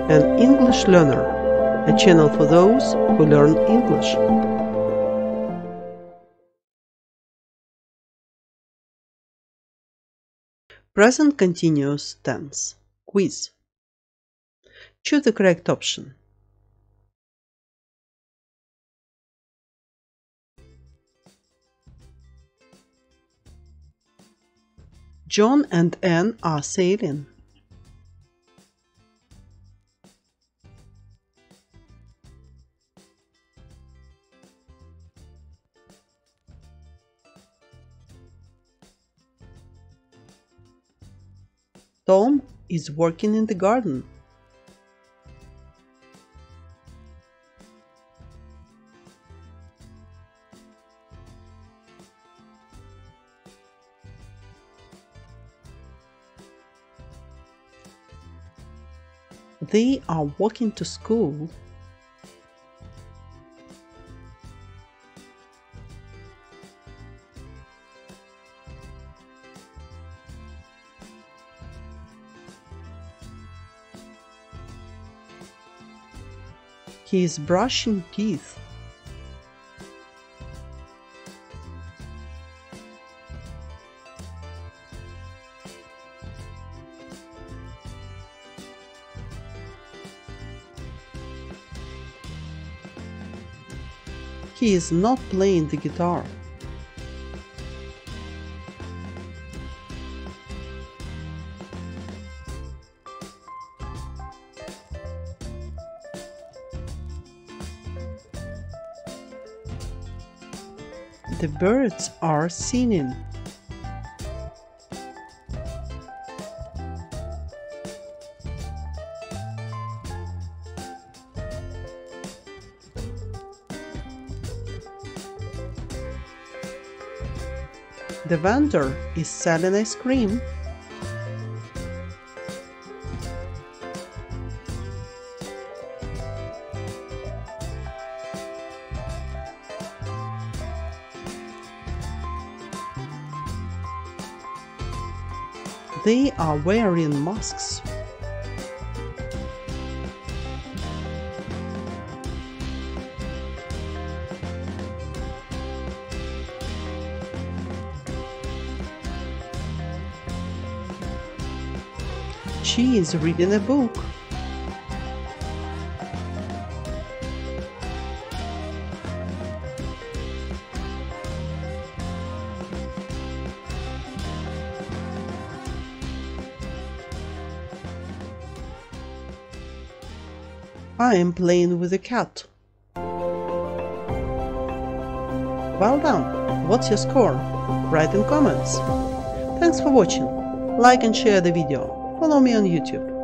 An English Learner, a channel for those who learn English. Present continuous tense. Quiz. Choose the correct option. John and Anne are sailing. Tom is working in the garden. They are walking to school. He is brushing teeth. He is not playing the guitar. The birds are singing. The vendor is selling ice cream. They are wearing masks. She is reading a book. I am playing with a cat. Well done! What's your score? Write in comments. Thanks for watching. Like and share the video. Follow me on YouTube.